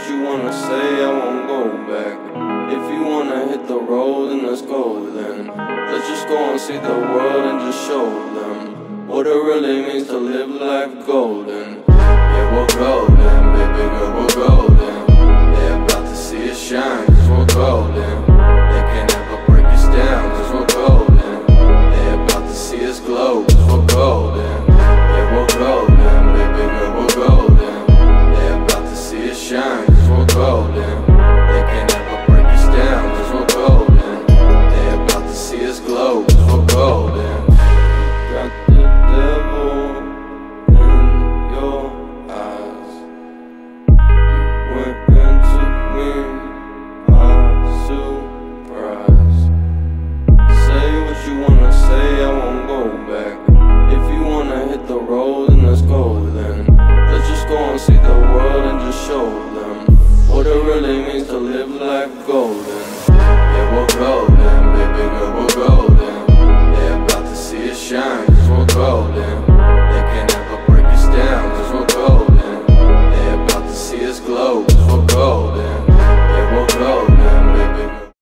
what you wanna say, I won't go back. If you wanna hit the road, then let's go then. Let's just go and see the world and just show them what it really means to live life golden. Yeah, we're golden, baby girl, we're golden. They're about to see us shine, cause we're golden. They can't ever break us down, cause we're golden. They're about to see us glow, cause we're golden. Yeah, we're golden, baby girl, we're golden. They're about to see us shine, cause we're golden. They can't ever break us down, cause we're golden. They're about to see us glow, cause we're golden. Got the devil in your eyes. You went and took me by surprise. Say what you wanna say, I won't go back. If you wanna hit the road, then let's go then.